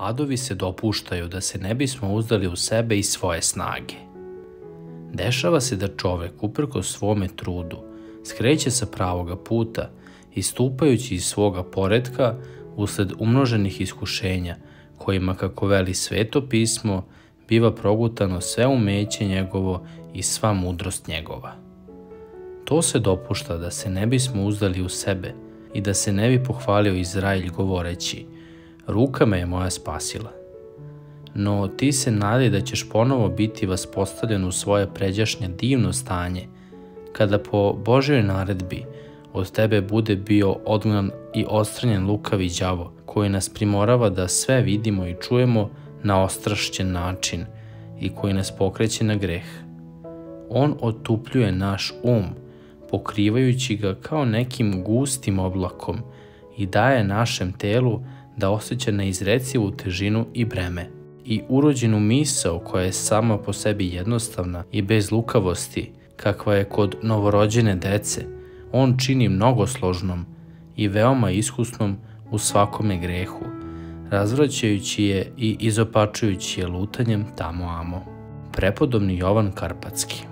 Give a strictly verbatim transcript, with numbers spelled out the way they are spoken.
Padovi se dopuštaju da se ne bismo uzdali u sebe i svoje snage. Dešava se da čovek, uprkos svome trudu, skreće sa pravoga puta, istupajući iz svoga poretka usled umnoženih iskušenja, kojima, kako veli Sveto pismo, biva progutano sve umeće njegovo i sva mudrost njegova. To se dopušta da se ne bismo uzdali u sebe i da se ne bi pohvalio Izrailj govoreći: ruka me je moja spasila. No ti se nadaj da ćeš ponovo biti vaspostavljen u svoje pređašnje divno stanje, kada po Božjoj naredbi od tebe bude bio odgnan i odstranjen lukavi đavo, koji nas primorava da sve vidimo i čujemo na ostrašćen način i koji nas pokreće na greh. On otupljuje naš um, pokrivajući ga kao nekim gustim oblakom i daje našem telu da osjeća neizrecivu težinu i breme. I urođenu misao koja je sama po sebi jednostavna i bez lukavosti, kakva je kod novorođene dece, on čini mnogosložnom i veoma iskusnom u svakome grehu, razvraćajući je i izopačujući je lutanjem tamo amo. Prepodobni Jovan Karpatski.